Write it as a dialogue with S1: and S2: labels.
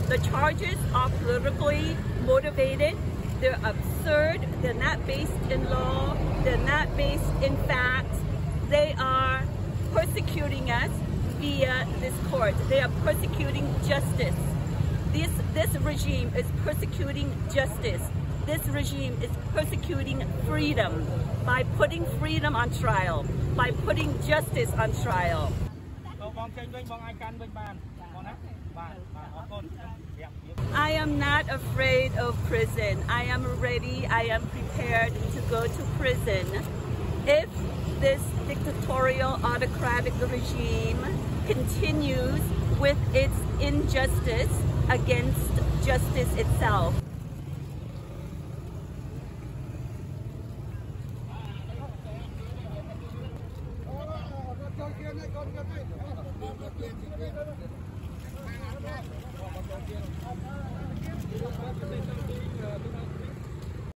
S1: The charges are politically motivated. They're absurd. They're not based in law. They're not based in facts. They are persecuting us via this court. They are persecuting justice. This regime is persecuting justice. This regime is persecuting freedom by putting freedom on trial, by putting justice on trial. I am not afraid of prison. I am ready, I am prepared to go to prison if this dictatorial, autocratic regime continues with its injustice against justice itself.